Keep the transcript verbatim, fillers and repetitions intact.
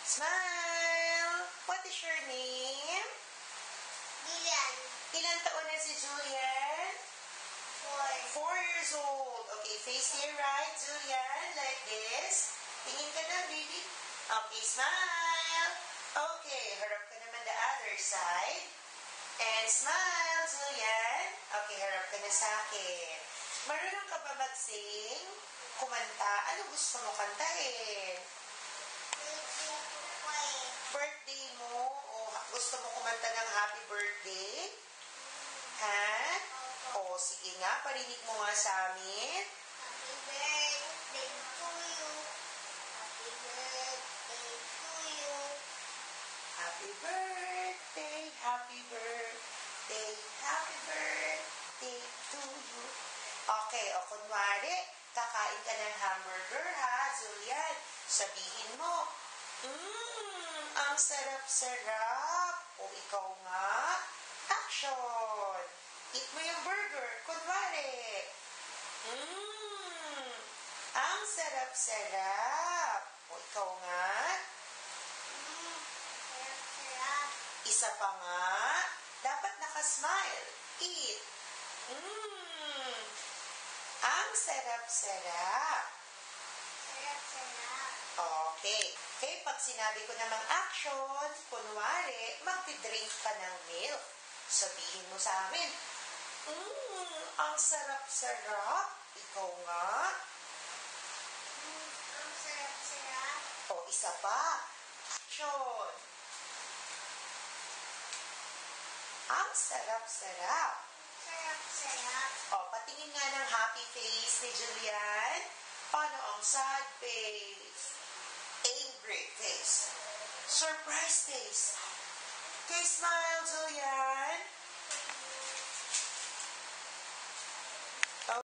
Smile! What is your name? Julian. Ilan taon na si Julian? Four. Four years old. Okay, face here, right, Julian? Like this. Tingin ka na, baby. Okay, smile. Okay, harap ka naman the other side. And smile, Julian. Okay, harap ka na sa akin. Marunong ka ba mag-sing? Kumanta? Ano gusto mo kantahin? Birthday mo? O gusto mo kumanta ng happy birthday? Ha? O, sige nga, parinig mo nga sa amin. Happy birthday to you. Happy birthday to you. Happy birthday, happy birthday, happy birthday to you. Okay, o kunwari, kakain ka ng hamburger ha, Julian. Sabihin mo, Mmm, ang sarap-sarap. O ikaw nga, action. Eat mo yung burger, kunwari. Mmm, ang sarap-sarap. O ikaw nga, Mmm, sarap-sarap. isa pa nga, dapat nakasmile. Eat. Mmm, ang sarap-sarap. Sarap-sarap. Okay. Okay, pag sinabi ko namang action, kunwari, magti-drink ka ng milk. Sabihin mo sa amin, Mmm, ang sarap-sarap. Ikaw nga. Mmm, ang sarap-sarap. O, isa pa. Action. Ang sarap-sarap. Sarap-sarap. O, patingin nga ng happy face ni Julian. Paano ang sad face? Angry face. Surprise face. Okay, smile, Julian.